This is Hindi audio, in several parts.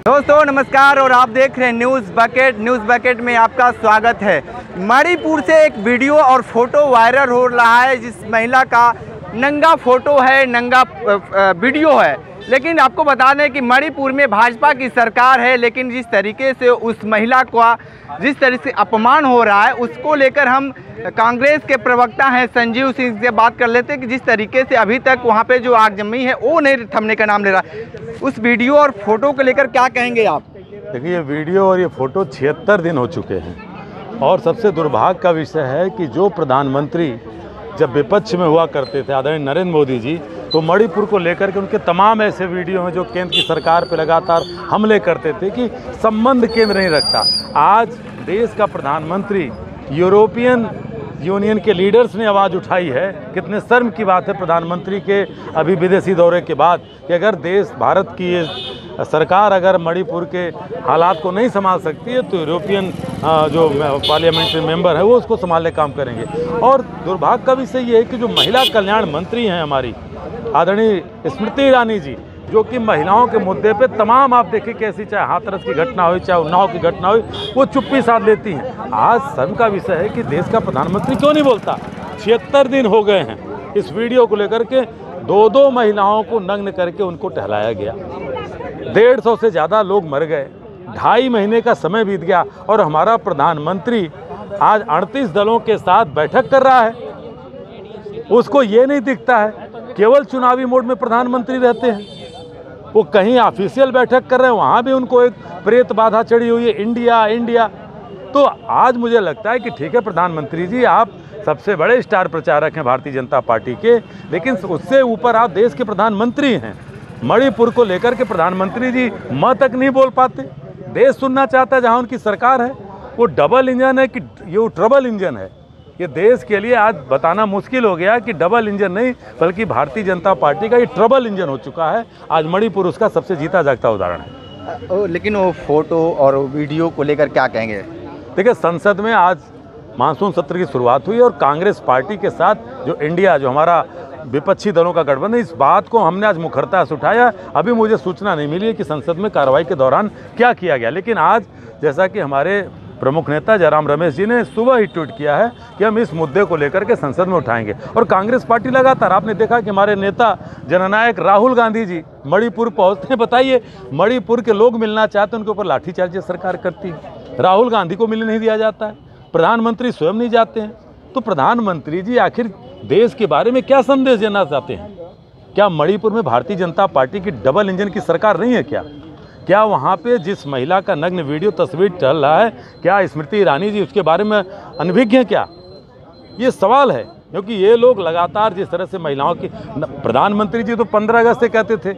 दोस्तों नमस्कार और आप देख रहे हैं न्यूज़ बकेट में आपका स्वागत है। मणिपुर से एक वीडियो और फोटो वायरल हो रहा है जिस महिला का नंगा फोटो है, नंगा वीडियो है। लेकिन आपको बता दें कि मणिपुर में भाजपा की सरकार है, लेकिन जिस तरीके से उस महिला का जिस तरीके से अपमान हो रहा है उसको लेकर हम कांग्रेस के प्रवक्ता हैं संजीव सिंह से बात कर लेते हैं कि जिस तरीके से अभी तक वहां पे जो आग जमी है वो नहीं थमने का नाम ले रहा। उस वीडियो और फोटो को लेकर क्या कहेंगे आप? देखिए, ये वीडियो और ये फोटो 76 दिन हो चुके हैं और सबसे दुर्भाग्य का विषय है कि जो प्रधानमंत्री जब विपक्ष में हुआ करते थे आदरणीय नरेंद्र मोदी जी, तो मणिपुर को लेकर के उनके तमाम ऐसे वीडियो हैं जो केंद्र की सरकार पे लगातार हमले करते थे कि संबंध केंद्र नहीं रखता। आज देश का प्रधानमंत्री यूरोपियन यूनियन के लीडर्स ने आवाज़ उठाई है। कितने शर्म की बात है प्रधानमंत्री के अभी विदेशी दौरे के बाद कि अगर भारत की ये सरकार अगर मणिपुर के हालात को नहीं संभाल सकती है तो यूरोपियन जो पार्लियामेंट्री मेंबर है वो उसको संभालने का काम करेंगे। और दुर्भाग्य का विषय ये है कि जो महिला कल्याण मंत्री हैं हमारी आदरणीय स्मृति ईरानी जी, जो कि महिलाओं के मुद्दे पे तमाम आप देखिए कैसी चाहे हाथरस की घटना हो चाहे उन्नाव की घटना हो वो चुप्पी साध लेती हैं। आज शर्म का विषय है कि देश का प्रधानमंत्री क्यों नहीं बोलता। 76 दिन हो गए हैं इस वीडियो को लेकर के, दो महिलाओं को नग्न करके उनको टहलाया गया, 150 से ज़्यादा लोग मर गए, 2.5 महीने का समय बीत गया और हमारा प्रधानमंत्री आज 38 दलों के साथ बैठक कर रहा है। उसको ये नहीं दिखता है, केवल चुनावी मोड में प्रधानमंत्री रहते हैं। वो कहीं ऑफिशियल बैठक कर रहे हैं, वहाँ भी उनको एक प्रेत बाधा चढ़ी हुई है, इंडिया। तो आज मुझे लगता है कि ठीक है प्रधानमंत्री जी, आप सबसे बड़े स्टार प्रचारक हैं भारतीय जनता पार्टी के, लेकिन उससे ऊपर आप देश के प्रधानमंत्री हैं। मणिपुर को लेकर के प्रधानमंत्री जी म तक नहीं बोल पाते। देश सुनना चाहता है जहाँ उनकी सरकार है वो डबल इंजन है कि ये ट्रबल इंजन है। ये देश के लिए आज बताना मुश्किल हो गया कि डबल इंजन नहीं बल्कि भारतीय जनता पार्टी का ये ट्रबल इंजन हो चुका है। आज मणिपुर उसका सबसे जीता जागता उदाहरण है। लेकिन वो फोटो और वीडियो को लेकर क्या कहेंगे? देखिए, संसद में आज मानसून सत्र की शुरुआत हुई और कांग्रेस पार्टी के साथ जो हमारा विपक्षी दलों का गठबंधन, इस बात को हमने आज मुखरता से उठाया। अभी मुझे सूचना नहीं मिली है कि संसद में कार्रवाई के दौरान क्या किया गया, लेकिन आज जैसा कि हमारे प्रमुख नेता जयराम रमेश जी ने सुबह ही ट्वीट किया है कि हम इस मुद्दे को लेकर के संसद में उठाएंगे। और कांग्रेस पार्टी लगातार, आपने देखा कि हमारे नेता जननायक राहुल गांधी जी मणिपुर पहुंचते हैं। बताइए, मणिपुर के लोग मिलना चाहते हैं, उनके ऊपर लाठीचार्ज सरकार करती है। राहुल गांधी को मिलने नहीं दिया जाता है, प्रधानमंत्री स्वयं नहीं जाते हैं। तो प्रधानमंत्री जी आखिर देश के बारे में क्या संदेश देना चाहते हैं? क्या मणिपुर में भारतीय जनता पार्टी की डबल इंजन की सरकार नहीं है क्या वहाँ पे जिस महिला का नग्न वीडियो तस्वीर चल रहा है, क्या स्मृति ईरानी जी उसके बारे में अनभिज्ञ हैं क्या? ये सवाल है, क्योंकि ये लोग लगातार जिस तरह से महिलाओं की, प्रधानमंत्री जी तो 15 अगस्त से कहते थे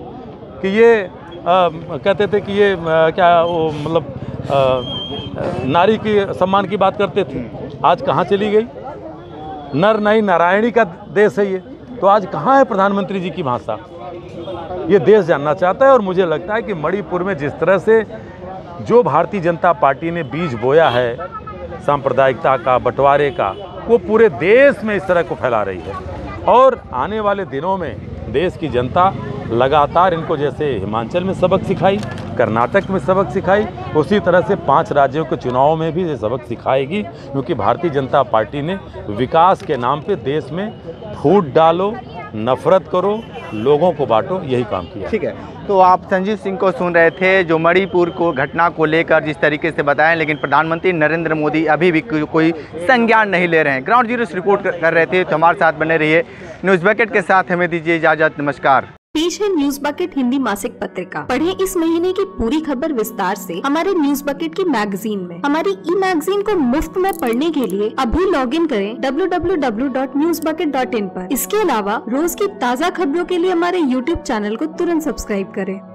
कि ये क्या वो मतलब नारी की सम्मान की बात करते थे। आज कहाँ चली गई? नर नहीं नारायणी का देश है ये, तो आज कहाँ है प्रधानमंत्री जी की भाषा? ये देश जानना चाहता है। और मुझे लगता है कि मणिपुर में जिस तरह से जो भारतीय जनता पार्टी ने बीज बोया है सांप्रदायिकता का, बंटवारे का, वो पूरे देश में इस तरह को फैला रही है। और आने वाले दिनों में देश की जनता लगातार इनको, जैसे हिमाचल में सबक सिखाई, कर्नाटक में सबक सिखाई, उसी तरह से 5 राज्यों के चुनाव में भी ये सबक सिखाएगी। क्योंकि भारतीय जनता पार्टी ने विकास के नाम पे देश में फूट डालो, नफरत करो, लोगों को बांटो, यही काम किया। ठीक है, तो आप संजीव सिंह को सुन रहे थे जो मणिपुर को घटना को लेकर जिस तरीके से बताएं, लेकिन प्रधानमंत्री नरेंद्र मोदी अभी भी कोई संज्ञान नहीं ले रहे हैं। ग्राउंड जीरो से रिपोर्ट कर रहे थे, तो हमारे साथ बने रहिए। न्यूज़ बकेट के साथ हमें दीजिए इजाजत, नमस्कार। पेश है न्यूज़ बकेट हिंदी मासिक पत्रिका। पढ़ें इस महीने की पूरी खबर विस्तार से हमारे न्यूज़ बकेट की मैगजीन में। हमारी ई मैगजीन को मुफ्त में पढ़ने के लिए अभी लॉगिन करें www.newsbucket.in पर। इसके अलावा रोज की ताज़ा खबरों के लिए हमारे YouTube चैनल को तुरंत सब्सक्राइब करें।